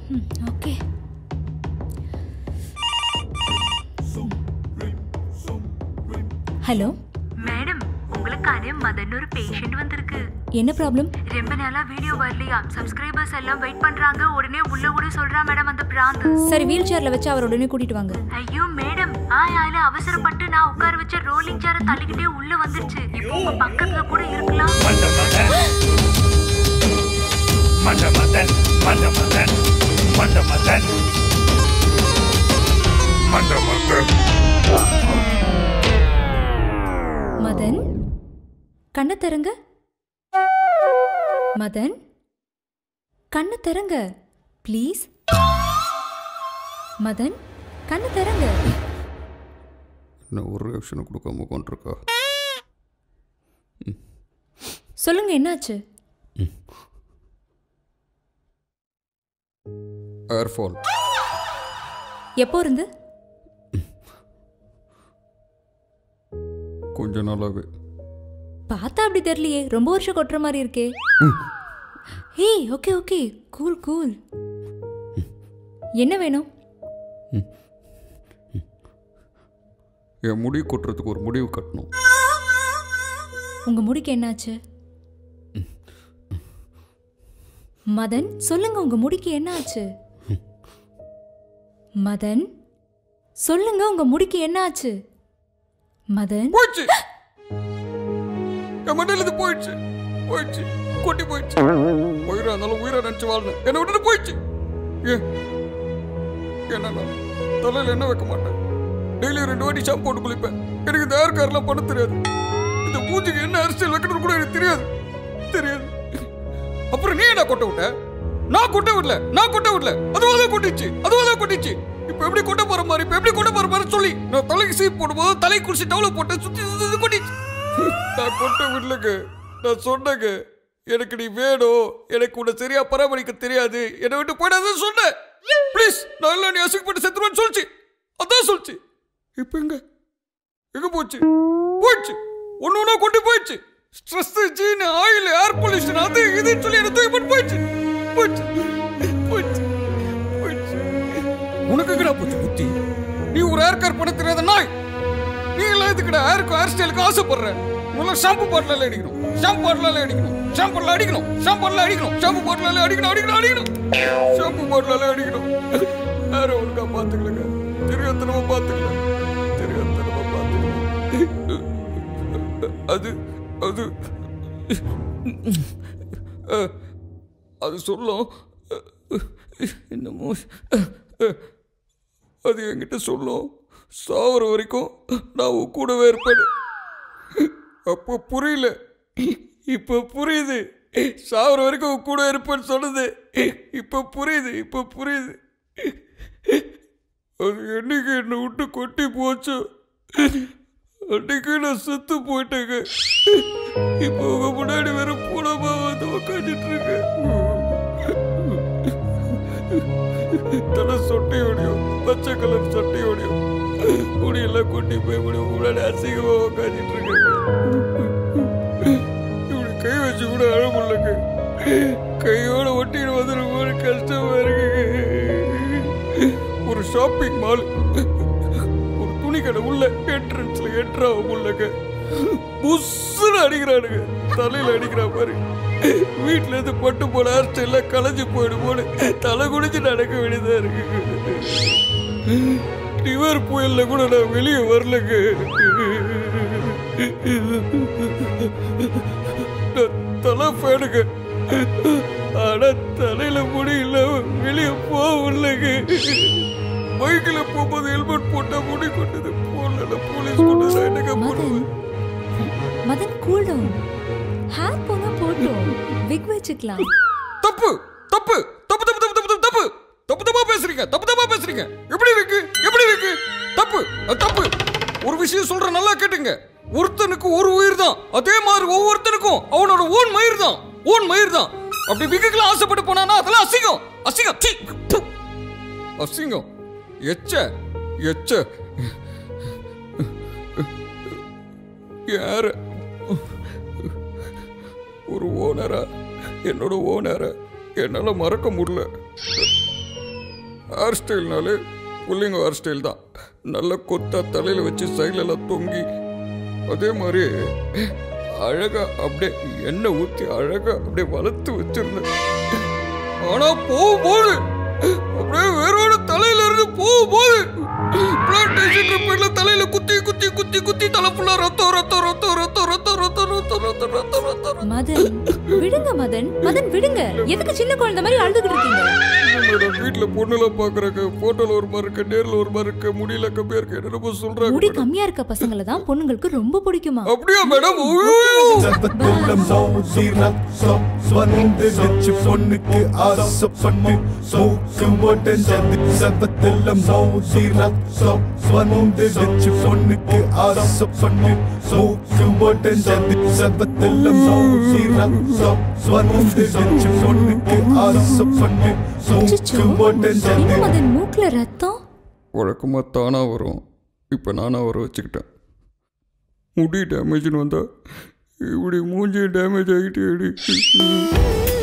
Okay. Hello madam, உங்களுக்கான மதன் ஒரு patient வந்திருக்கு. என்ன ப்ராப்ளம்? ரொம்ப நாளா வீடியோ வரலையா? சப்ஸ்கிரைபர்ஸ் எல்லாம் வெயிட் பண்றாங்க. உடனே உள்ள கூட சொல்றா மேடம் அந்த பிராந்த். சரி, வீல் சேர்ல வச்சு அவரை உடனே கூட்டிட்டு வாங்க. ஐயோ மேடம், ஆயால அவசரப்பட்டு நான் உட்கார வச்ச ரோலிங் சேரை தள்ளிக்கிட்டே உள்ள வந்துருச்சு. இப்போ உங்க பக்கத்துல கூட இருக்கலாம். மண்டமதன் மண்டமதன் மண்டமதன் மண்டமதன். மதன், கண்ணை திறங்க. மதன், கண்ணை திறங்க ப்ளீஸ். மதன், கண்ணை திறங்க. நான் ஒரு ரியாக்ஷன் கொடுக்காம கொண்டிருக்கா. சொல்லுங்க, என்னாச்சு? ஏர்ஃபால். எப்போ இருந்து? கொஞ்ச நாளாவே. பார்த்தா அப்படி தெரியலையே, ரொம்ப வருஷம் கொட்டுற மாதிரி இருக்கே. Hey, okay okay, cool cool. என்ன வேணும்? என் முடி கொட்டுறதுக்கு ஒரு முடிவு கட்டணும். உங்க முடிக்கு என்னாச்சு? மதன், சொல்லுங்க, உங்க முடிக்கு என்னாச்சு? மதன், சொல்லுங்க, உங்க முடிக்கு என்னாச்சு? மதன், போயிடுச்சு. என் மண்டையில இது போயிடுச்சு. போயிடுச்சு, கொட்டி போயிடுச்சு. உயிரா இருந்தாலும் உயிரா நினைச்சு வாழணும். என்னை விட்டுட்டு போயிடுச்சு. என்ன தலையில என்ன வைக்க மாட்டேன். டெய்லி 2 வாட்டி ஷாம்பு போட்டு குளிப்பேன். எனக்கு இந்த ஹேர் கேர்லாம் பண்ண தெரியாது. இந்த மூஞ்சிக்கு என்ன ஹேர் ஸ்டைல் வைக்கணும் கூட எனக்கு தெரியாது. தெரியாது. அப்புறம் நீ என்ன கொட்ட விட்ட? நான் கொட்ட விடல. அதுவாதான் கொட்டிச்சு. இப்ப எப்படி கொட்ட போற மாதிரி சொல்லி நான் தலைக்கு சீப் போடும்போது தலை குடிச்சு டவுல போட்டு சுத்தி கொட்டிச்சு. நான் கொட்ட விடலங்க. நான் சொன்னங்க, எனக்கு நீ வேணும், எனக்கு உன்னை சரியா பராமரிக்க தெரியாது, என்னை விட்டு போயிடாதுன்னு சொன்னேன். ப்ளீஸ், நான் எல்லாம் நீ அசிங்கப்பட்டு செத்துருவேன்னு சொல்லிச்சு. அதான் சொல்லிச்சு. இப்ப எங்க போச்சு? ஒண்ணு கொட்டி போயிடுச்சு. Stress, gene, oil, air pollution, அது இதுன்னு சொல்லி என்ன தூக்கி போட்டு போயிடுச்சு. உனக்கு எங்கடா போச்சு புத்தி? நீ ஒரு ஹேர் கேர் பண்ண தெரியாத நாய். நீ எல்லாம் இதுக்கடா ஹேர் ஸ்டைலுக்கு ஆசைப்படுற. நல்லா ஷாம்பு பாட்டில அடிக்கணும். ஷாம்பு பாட்டில அடிக்கணும். வேற ஒழுங்கா பாத்துக்கலங்க. தெரியாதனமா பாத்துக்கல. அது சொல்லும். என்னமோ அது என்கிட்ட சொல்லும், சாவர வரைக்கும் நான் உன் கூடவே இருப்பேன். அப்போ புரியல, இப்ப புரியுது. சாவர வரைக்கும் உன் கூட இருப்பேன்னு சொன்னது இப்ப புரியுது. அது என்னைக்கு என்னை விட்டு கொட்டி போச்சு, அன்னைக்கு நான் செத்து போயிட்டேங்க. இப்ப உங்க முன்னாடி வேற பூனமா வந்து உக்காந்துட்டு இருக்கு. தலை சொட்டையோடையும் பச்சை கலர் சட்டையோடையும் முடியெல்லாம் கொட்டி போய் முன்னாடி அசிங்கமா உக்காந்துட்டு இருக்கு. இப்படி கை வச்சு கூட அழ முடியலங்க. கையோட ஒட்டிட்டு வந்து ரொம்ப கஷ்டமா இருக்கு. ஒரு ஷாப்பிங் மால், ஒரு துணி கடை உள்ள என்ட்ரன்ஸ்ல என்ட்ராவும் உள்ளங்க. புஸ்ஸுன்னு அடிக்கிறானுங்க. தலையில அடிக்கிற மாதிரி. வீட்டுல இருந்து பட்டு போன ஹேர் ஸ்டைல கலைஞ்சு போயிடுமோன்னு தலை குடிச்சு நடக்க வேண்டியதா இருக்கு. ரிவர் புயல்ல கூட நான் வெளியே வரலங்க. தலை ஃபேனுங்க. ஆனா தலையில முடியல, வெளியே போகலங்க. பைக்ல போகும்போது ஹெல்மெட் போட்டா முடி கொண்டது போல போலீஸ் கொண்டது. என்னங்க பண்ணுவேன்? Madan, cool down. ஹேர் போனா போட்டோம், விக் வச்சுக்கலாம். தப்பு தப்பா பேசுறீங்க. எப்படி விக்கு? தப்பு. ஒரு விஷயம் சொல்ற, நல்லா கேட்டுங்க. ஒருத்தனுக்கு ஒரு உயிர் தான். அதே மாதிரி ஒவ்வொருத்தனுக்கும் அவனோட ஓன் மயிர் தான். அப்படி விக்கலாம் ஆசைப்பட்டு போனானா அதெல்லாம் அசிங்கம். எச்ச யாரு ஒரு ஓனரா, என்னோட ஓனரை என்னால மறக்க முடியல. ஹேர் ஸ்டைல்னாலே புள்ளிங்க ஹேர் ஸ்டைல் தான். நல்ல கொத்தா தலையில் வச்சு சைட்லெல்லாம் தொங்கி அதே மாதிரி அழகா அப்படியே எண்ணெய் ஊற்றி அழகா அப்படியே வளர்த்து வச்சிருந்தேன். ஆனா போகும்போது அப்படியே வேறோட தலையில இருந்து போகும்போது பிளான்டேஷன் பேர்ல தலையில குத்தி குத்தி குத்தி குத்தி தலை ஃபுல்லா ரத்தம் ரத்தம் ரத்தம் ரத்தம் ரத்தம் ரத்தம் ரத்தம் ரத்தம் ரத்தம் ரத்தம். மதன் விடுங்க, மதன் மதன் விடுங்க. எதுக்கு சின்ன குழந்தை மாதிரி அழுதுகிட்டு இருக்கீங்க? வீட்டுல பொண்ணுலாம் பாக்குறாங்க, போட்டோல ஒரு மாதிரி இருக்க, நேர்ல ஒரு மாதிரி இருக்க, முடியல கம்மியா இருக்க, என்ன சொல்றாங்க. முடி கம்மியா இருக்க பசங்களை தான் பொண்ணுங்களுக்கு ரொம்ப பிடிக்குமா? அப்படியா மேடம்? பொண்ணுக்கு ஆசை பண்ணு சோக்கு உடஞ்சது சபத்தெல்லாம் பொண்ணுக்கு ஆசை பண்ணு சோக்கு உடஞ்சது சபத்தெல்லாம் பொண்ணுக்கு ஆசை பண்ணு சோக்கு உடஞ்சது. மதன் மூக்குல ரத்தம் வழக்கமா தானா வரும், இப்ப நானா வர வச்சுக்கிட்டேன். முடி டேமேஜ்னு வந்தா இப்படி மூஞ்சி டேமேஜ் ஆகிட்டே